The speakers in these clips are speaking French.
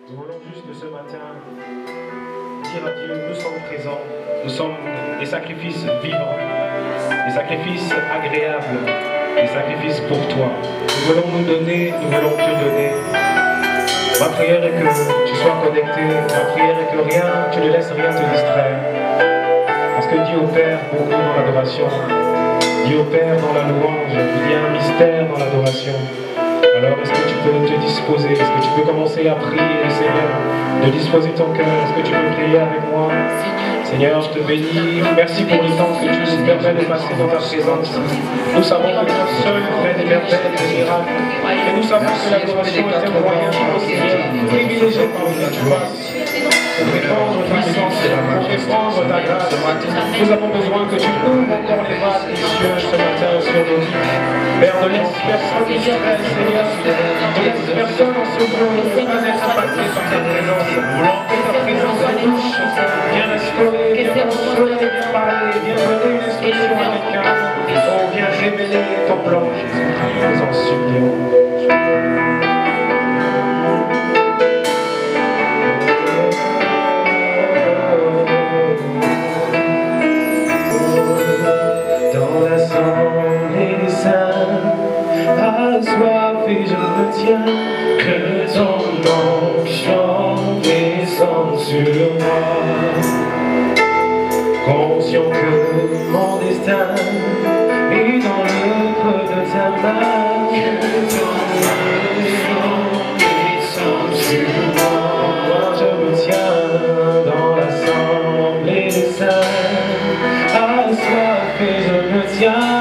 Nous voulons juste ce matin dire à Dieu, nous sommes présents, nous sommes des sacrifices vivants, des sacrifices agréables, des sacrifices pour toi. Nous voulons nous donner, nous voulons te donner. Ma prière est que tu sois connecté, ma prière est que tu ne laisses rien te distraire. Parce que Dieu opère beaucoup dans l'adoration, Dieu opère dans la louange, il y a un mystère dans l'adoration. Alors est-ce que tu peux te disposer, est-ce que tu peux commencer à prier, Seigneur, de disposer ton cœur, est-ce que tu peux prier avec moi? Seigneur, je te bénis, merci pour le temps que tu nous permets de passer dans ta présence. Nous savons que toi seul fais des merveilles, des miracles, et nous savons que l'adoration est un moyen, Seigneur, privilégié par où tu passes. Pour répandre ta puissance, pour répandre ta grâce. Nous avons besoin que tu ouvres encore les vases des cieux ce matin sur nos vies. Père, ne laisse personne distraire, Seigneur. Ne laisse personne en ce monde ne pas être impacté par ta présence. Que ta présence touche, viens restaurer, viens consoler, viens parler, viens donner une instruction à quelqu'un. Oh, viens révéler ton plan, Jésus. Nous en supplions. Soif et je me tiens, que ton onction descende sur moi. Conscient que mon destin est dans le creux de ta main, que ton onction descende sur moi. Moi je me tiens dans l'assemblée des saints, assoiffé je me tiens.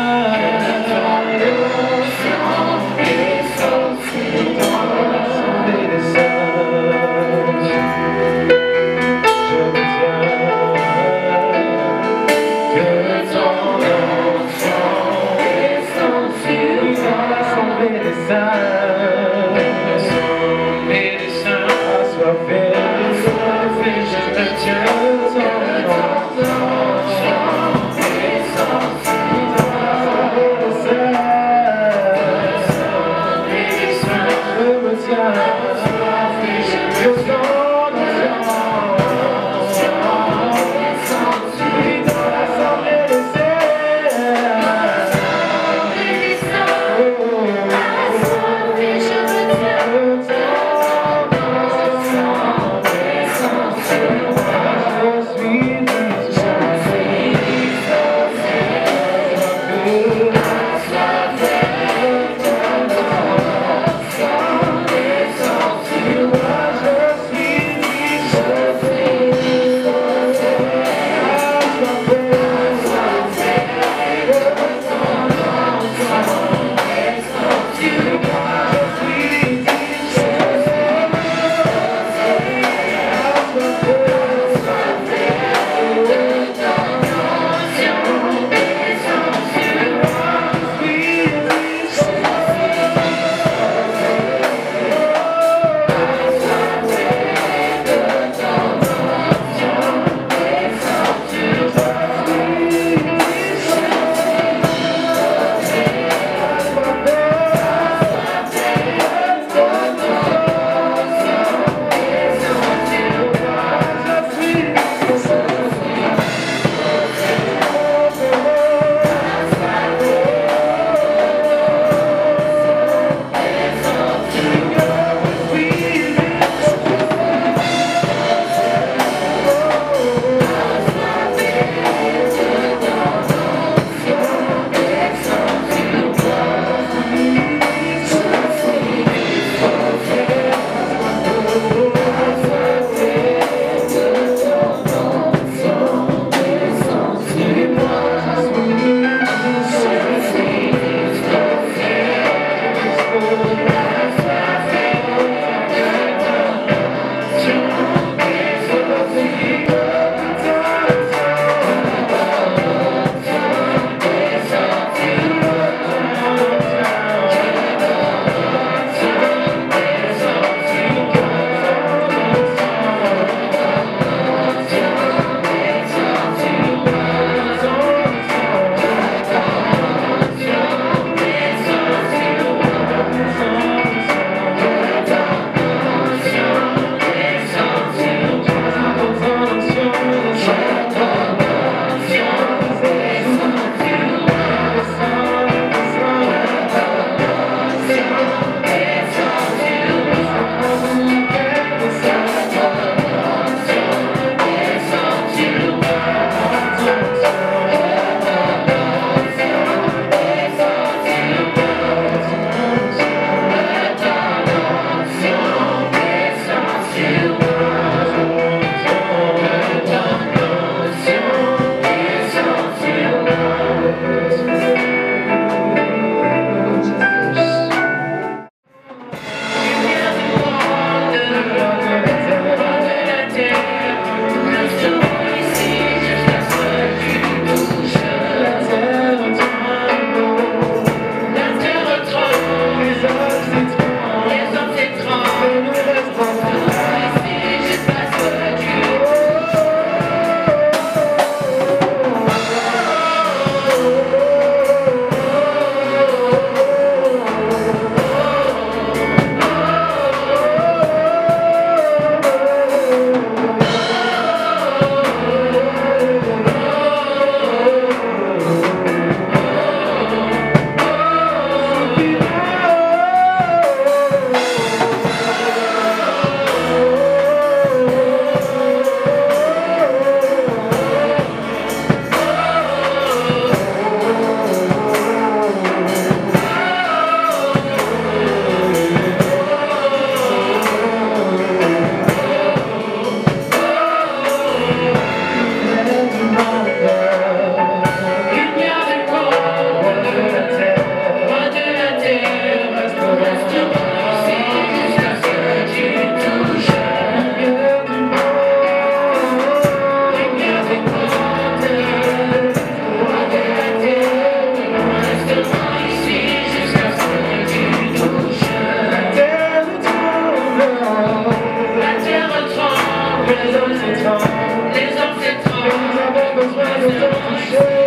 Les hommes s'étranglent, les hommes s'étranglent, nous avons besoin de te toucher.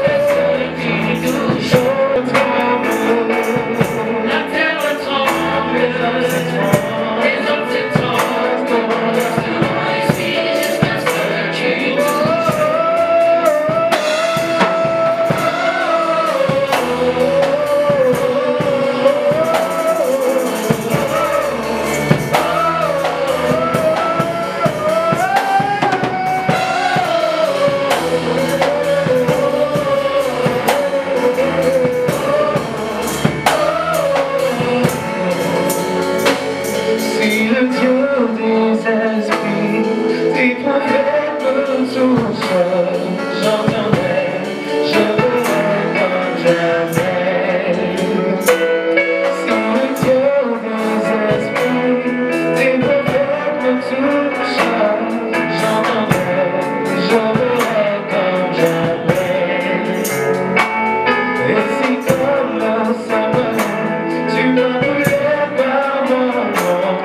la terre tremble, les hommes s'étranglent, les hommes s'étranglent, ici jusqu'à ce que tu Si le Dieu des esprits, des prophètes me touchent, j'entendrai, je verrai comme jamais. Si le Dieu des esprits, des prophètes me touchent, j'entendrai, je verrai comme jamais. Et si comme la savane, tu m'appelais par mon nom,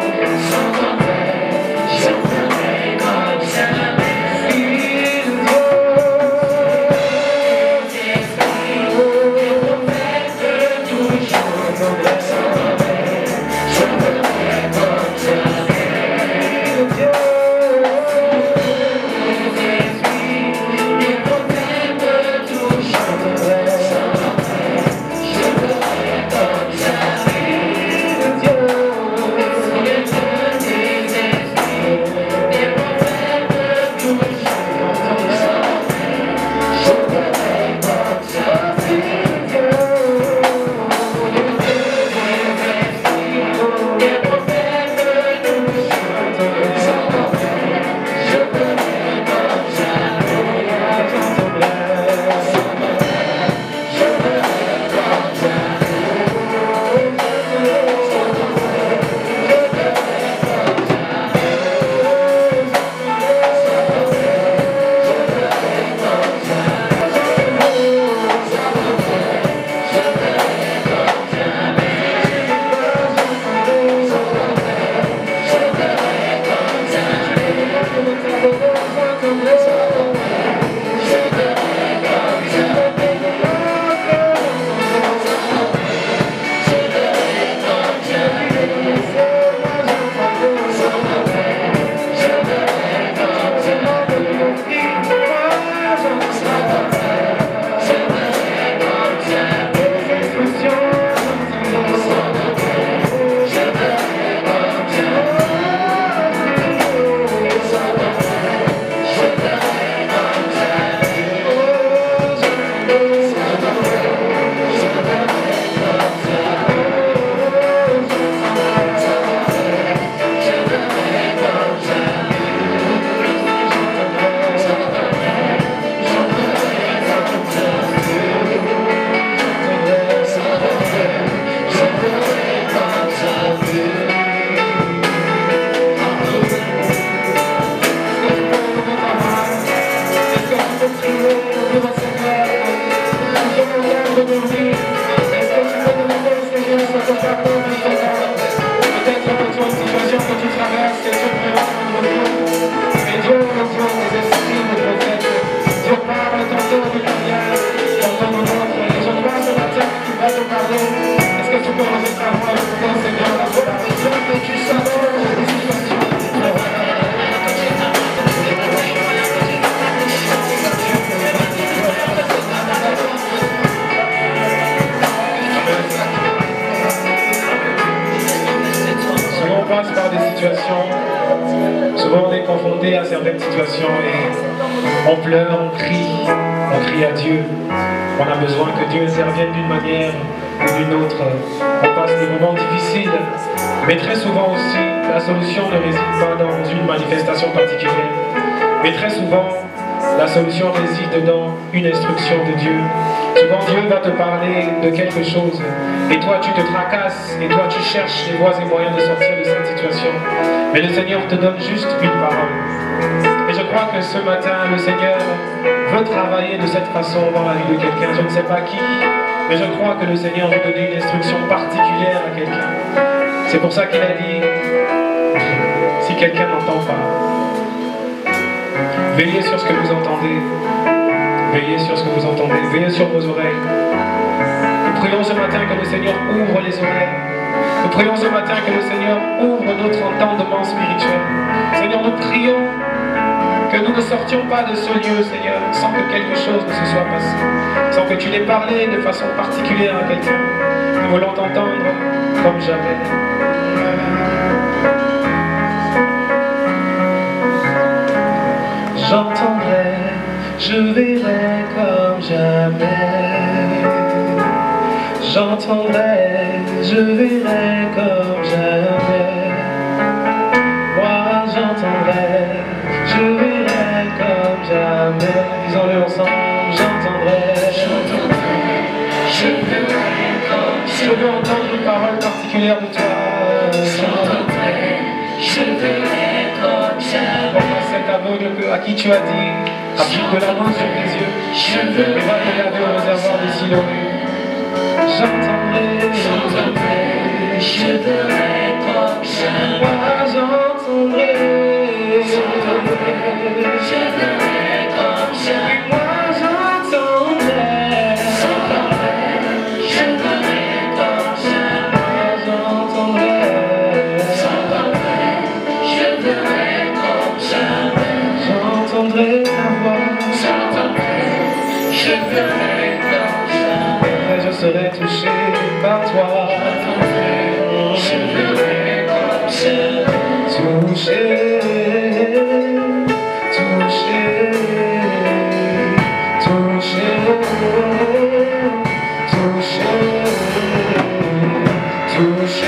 Souvent on est confronté à certaines situations et on pleure, on crie à Dieu. On a besoin que Dieu intervienne d'une manière ou d'une autre. On passe des moments difficiles, mais très souvent aussi, la solution ne réside pas dans une manifestation particulière. Mais très souvent, la solution réside dans une instruction de Dieu. Souvent Dieu va te parler de quelque chose et toi tu te tracasses et toi tu cherches les voies et moyens de sortir de cette situation. Mais le Seigneur te donne juste une parole. Et je crois que ce matin, le Seigneur veut travailler de cette façon dans la vie de quelqu'un. Je ne sais pas qui, mais je crois que le Seigneur veut donner une instruction particulière à quelqu'un. C'est pour ça qu'il a dit, si quelqu'un n'entend pas, Veillez sur ce que vous entendez. Veillez sur ce que vous entendez. Veillez sur vos oreilles. Nous prions ce matin que le Seigneur ouvre les oreilles. Nous prions ce matin que le Seigneur ouvre notre entendement spirituel. Seigneur, nous prions que nous ne sortions pas de ce lieu, Seigneur, sans que quelque chose ne se soit passé, sans que tu l'aies parlé de façon particulière à quelqu'un. Nous voulons t'entendre comme jamais. J'entendrai, je verrai comme jamais. J'entendrai, je verrai comme jamais. Moi j'entendrai, je verrai comme jamais. Disons-le ensemble, j'entendrai, je verrai comme jamais. Je veux entendre une parole particulière de toi. J'entendrai, je verrai comme jamais. Comme cet aveugle à qui tu as dit, applique de la main sur tes yeux, et va te laver au réservoir des Siloé. J'entendrai, je verrai comme jamais. Moi j'entendrai, je verrai comme jamais. Moi j'entendrai, je verrai comme jamais. J'entendrai, je verrai comme jamais. J'entendrai ta voix, je verrai comme jamais. Je serai touché par toi. Je verrai comme jamais. Touché, touché, touché, touché, touché,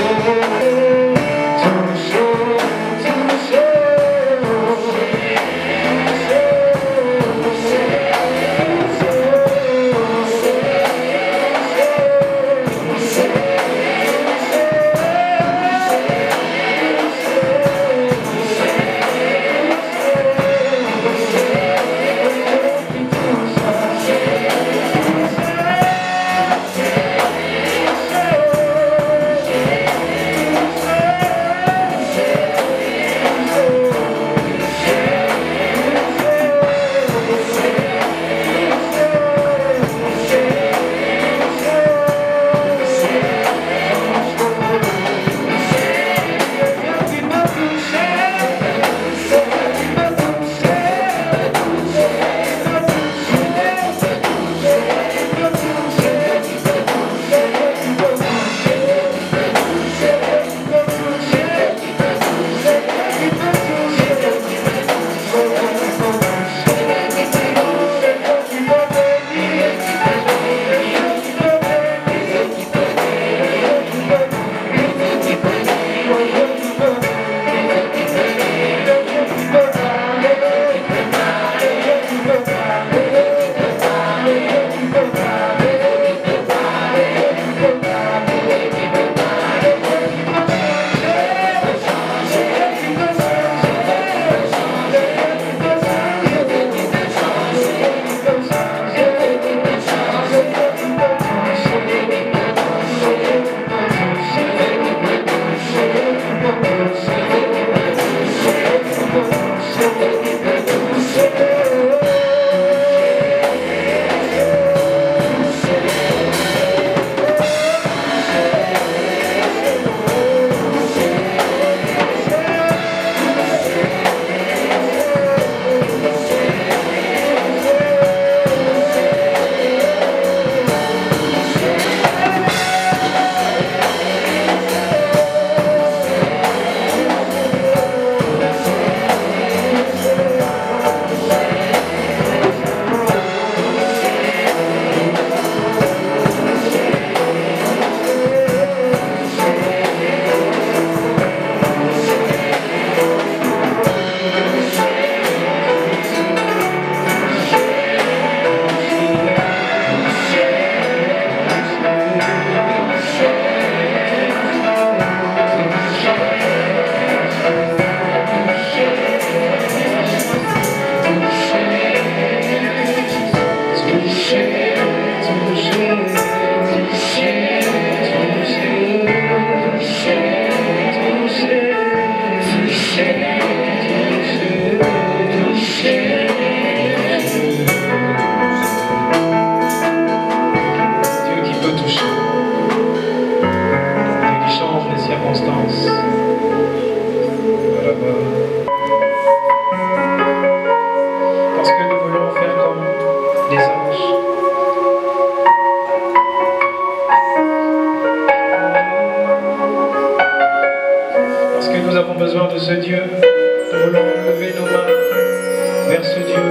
nous voulons lever nos mains vers ce Dieu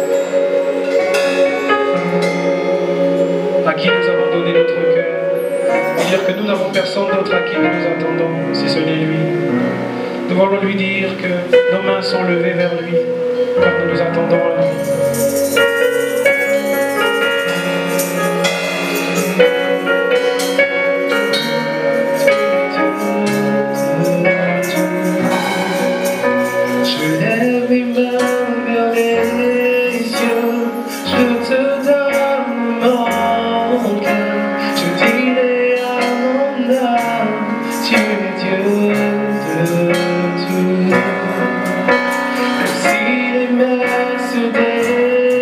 à qui nous avons donné notre cœur, dire que nous n'avons personne d'autre à qui nous nous attendons, si ce n'est lui. Nous voulons lui dire que nos mains sont levées vers lui, car nous nous attendons à lui. Je lève mes mains vers les cieux, je te donne mon cœur, je dirai à mon âme, tu es Dieu de tout. Même si les mers se déchirent,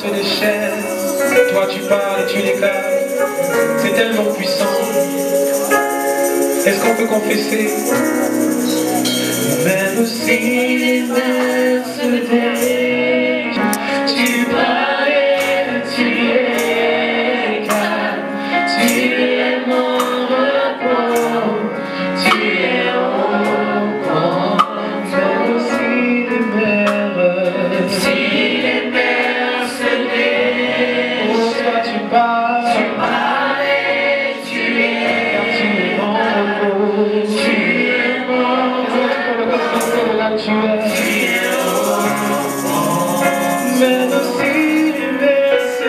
se déchaînent. Toi tu parles et tu les calmes. C'est tellement puissant. Est-ce qu'on peut confesser? Même si les mers se déchirent, tu parles, tu es calme, tu es mon repos, tu es au contrôle. Même si les mers se déchirent, toi tu parles, tu parles, tu es mon repos. Tu es même si les mers se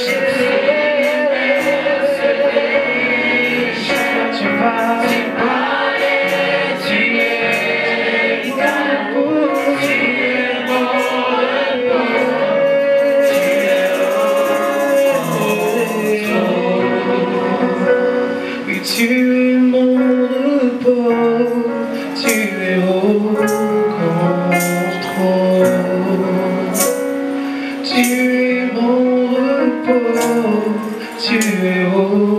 déchirent, tu parles, tu es calme, tu es mon repos, tu es oui, tu es mon repos, tu es au contrôle. Tu es mon repos, tu es au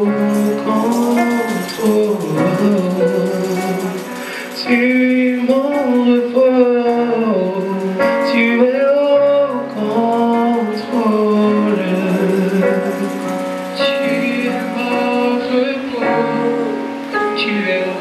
contrôle. Tu es mon repos, tu es au contrôle. Tu es mon repos, tu es au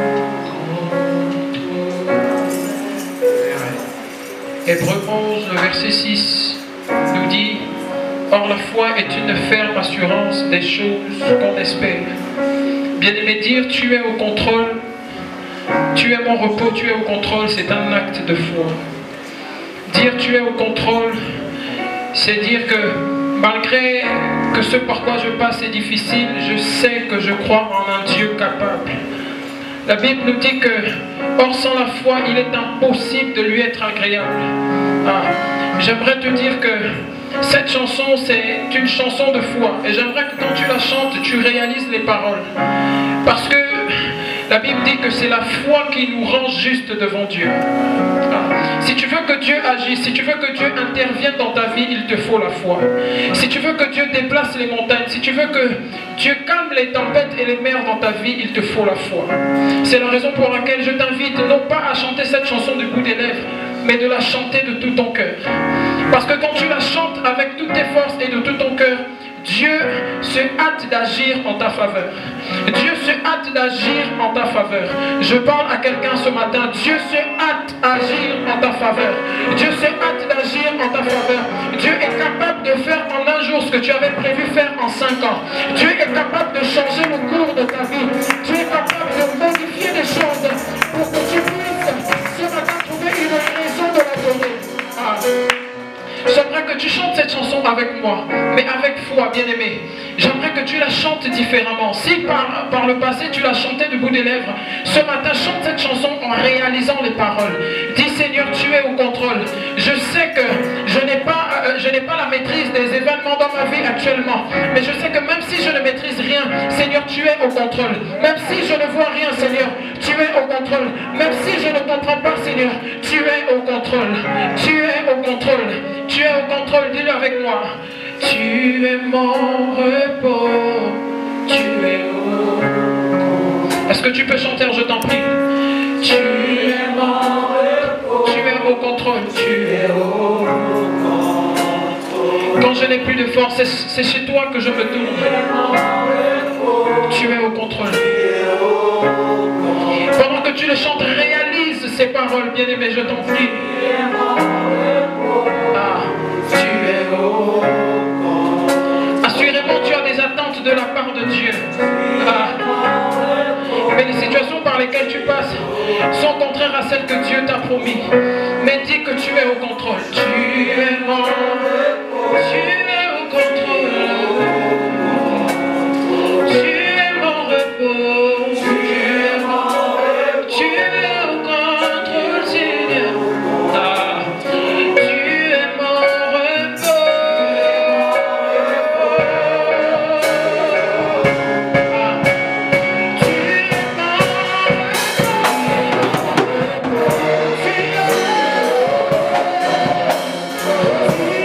contrôle. Hébreux 11, le verset 6 nous dit: or la foi est une ferme assurance des choses qu'on espère. Bien-aimé, dire tu es au contrôle, tu es mon repos, tu es au contrôle, c'est un acte de foi. Dire tu es au contrôle, c'est dire que malgré que ce par quoi je passe est difficile, je sais que je crois en un Dieu capable. La Bible nous dit que, or sans la foi, il est impossible de lui être agréable. J'aimerais te dire que cette chanson, c'est une chanson de foi. Et j'aimerais que quand tu la chantes, tu réalises les paroles. Parce que la Bible dit que c'est la foi qui nous rend juste devant Dieu. Si tu veux que Dieu agisse, si tu veux que Dieu intervienne dans ta vie, il te faut la foi. Si tu veux que Dieu déplace les montagnes, si tu veux que Dieu calme les tempêtes et les mers dans ta vie, il te faut la foi. C'est la raison pour laquelle je t'invite non pas à chanter cette chanson du bout des lèvres, mais de la chanter de tout ton cœur. Parce que quand tu la chantes avec toutes tes forces et de tout ton cœur, Dieu se hâte d'agir en ta faveur. Dieu se hâte d'agir en ta faveur. Je parle à quelqu'un ce matin. Dieu se hâte d'agir en ta faveur. Dieu se hâte d'agir en ta faveur. Dieu est capable de faire en un jour ce que tu avais prévu faire en 5 ans. Dieu est capable de changer le cours de ta vie. Dieu est capable de modifier les choses pour que tu puisses ce matin trouver une raison de l'adorer. J'aimerais que tu chantes cette chanson avec moi, mais avec foi, bien-aimé. J'aimerais que tu la chantes différemment. Si par le passé tu l'as chantée du bout des lèvres, ce matin chante cette chanson en réalisant les paroles. Dis Seigneur, tu es au contrôle. Je sais que je n'ai pas la maîtrise des événements dans ma vie actuellement, mais je sais que même si je ne maîtrise rien, Seigneur, tu es au contrôle. Même si je ne vois rien, Seigneur, tu es au contrôle. Même si je ne comprends pas, Seigneur, tu es au contrôle. Tu es au contrôle. Tu es au contrôle, dis-le avec moi. Tu es mon repos, tu es au contrôle. Est-ce que tu peux chanter, je t'en prie? Tu es mon repos, tu es au contrôle, tu es au contrôle. Quand je n'ai plus de force, c'est chez toi que je me tourne. Tu es au contrôle. Pendant que tu le chantes, réalise ces paroles, bien-aimé, je t'en prie. Assurément, tu as des attentes de la part de Dieu. Mais les situations par lesquelles tu passes sont contraires à celles que Dieu t'a promis. Mais dis que tu es au contrôle. Tu es mon repos. Tu es au contrôle. Tu es mon repos. Tu es mon repos. Tu es au contrôle, Seigneur. contrôle.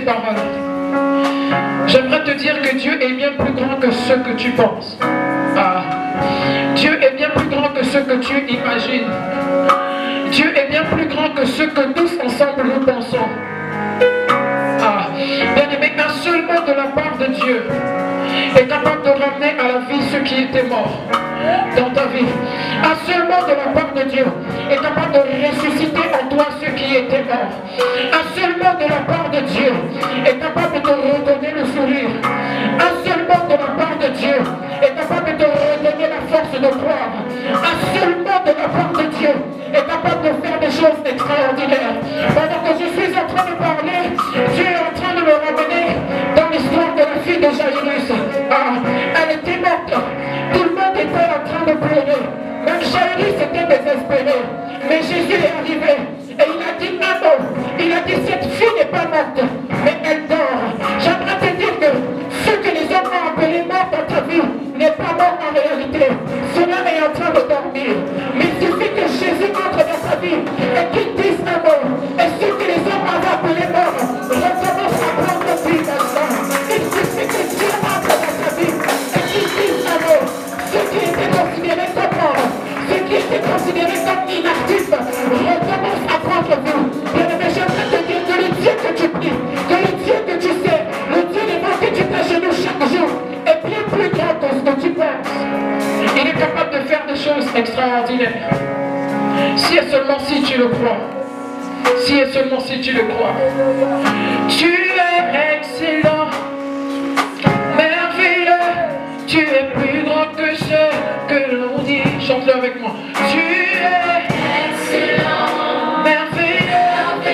paroles. J'aimerais te dire que Dieu est bien plus grand que ce que tu penses. Ah. Dieu est bien plus grand que ce que tu imagines. Dieu est bien plus grand que ce que tous ensemble nous pensons. Ah. Bien-aimé, un seul mot de la part de Dieu est capable de ramener à la vie ceux qui étaient morts dans ta vie. Un seul mot de la part de Dieu est capable de ressusciter en toi ceux qui étaient morts. Un seul mot de la part de Dieu est capable de te redonner le sourire. Un seul mot de la part de Dieu est capable de te redonner la force de croire. Un seul mot de la part de Dieu est capable de faire des choses extraordinaires. Pendant que je suis en train de parler, Dieu est en train de me ramener dans l'histoire de la fille de Jairus. Ah, elle était morte. Tout le monde était en train de pleurer. Même Jairus était désespéré. Mais Jésus est arrivé et il a dit un mot. Il a dit cette fille n'est pas morte, mais elle dort. J'aimerais te dire que ce que les hommes ont appelé mort dans ta vie n'est pas mort en réalité. Cela est en train de dormir. Mais il suffit que Jésus entre dans ta vie et qu'il dise un mot. Et ce que les hommes avaient appelé mort recommence à prendre vie maintenant. Il suffit que Dieu entre dans ta vie et qu'il dise un mot. Ce qui était considéré comme mort, ce qui était considéré comme inactif, recommence à prendre vie. Bien-aimé, j'aimerais te dire que le Dieu que tu pries, que le Dieu que tu sais, le Dieu devant que tu t'agenouilles chaque jour, est bien plus grand que ce que tu penses. Il est capable de faire des choses extraordinaires. Si et seulement si tu le crois. Si et seulement si tu le crois. Tu es excellent, merveilleux. Tu es plus grand que ce que l'on dit. Chante-le avec moi. Tu es excellent, merveilleux.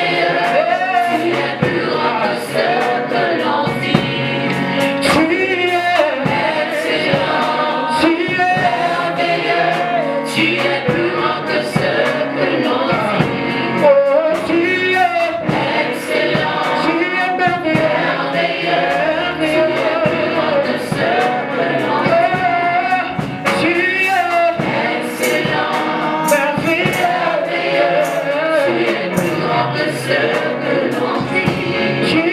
Tu es plus grand que ce que l'on dit. Tu es excellent, tu es merveilleux. Tu es plus grand que ce que l'on dit. Oh, tu es excellent, tu es merveilleux. Tu es plus grand que ce que l'on dit. Tu es excellent, merveilleux. Tu es plus grand que ce que l'on dit. Tu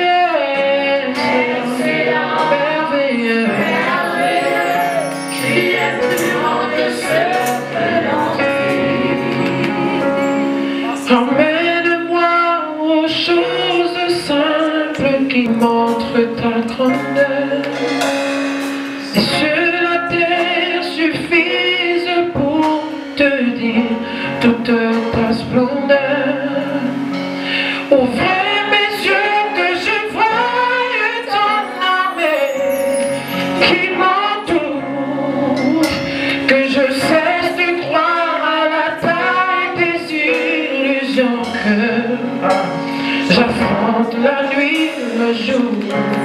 es excellent, merveilleux. Tu es plus grand que ce que l'on dit. Emmène-moi aux choses simples qui montrent ta grandeur. Et sur la terre suffisent pour te dire toute ta splendeur. Ouvre mes yeux que je voie ton armée qui m'entoure, que je cesse de croire à la taille des illusions, que j'affronte la nuit, le jour.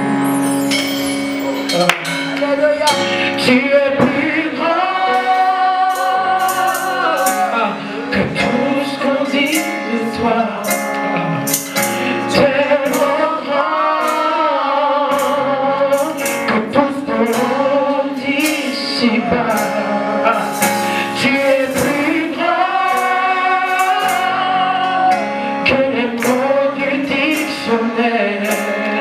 Tu es plus grand que tout ce qu'on dit de toi. Tellement grand que tout ce qu'on dit ici-bas. Tu es plus grand que les mots du dictionnaire.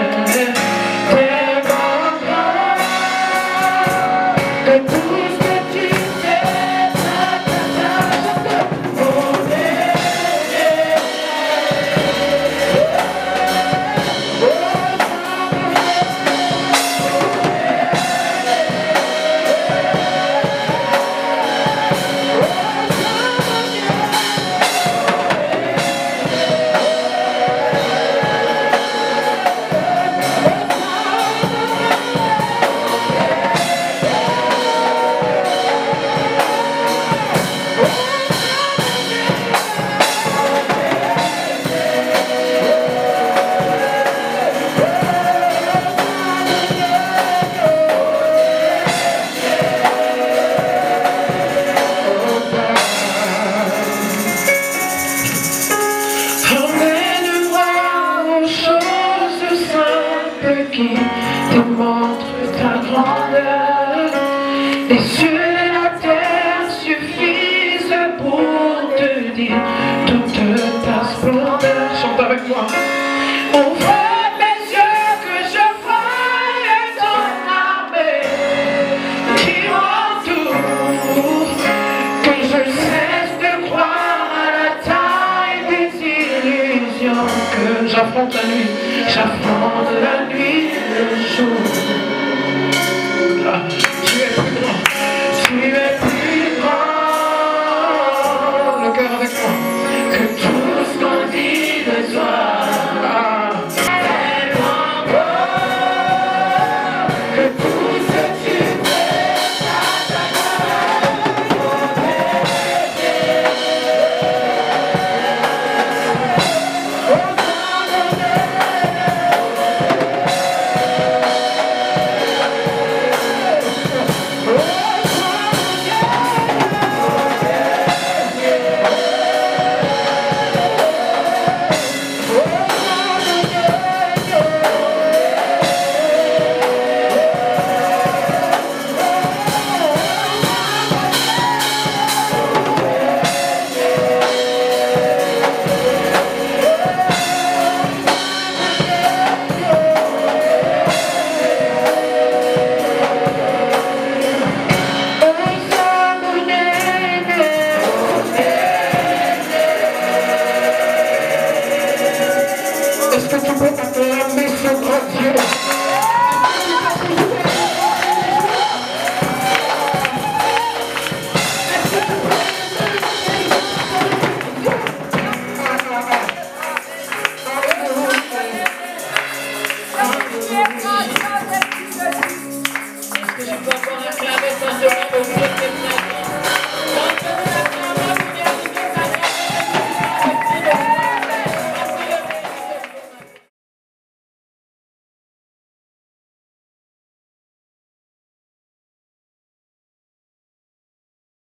Qui te montre ta grandeur, et sur la terre suffisent pour te dire toute ta splendeur. Chante avec moi. Ouvre mes l'échauffement de la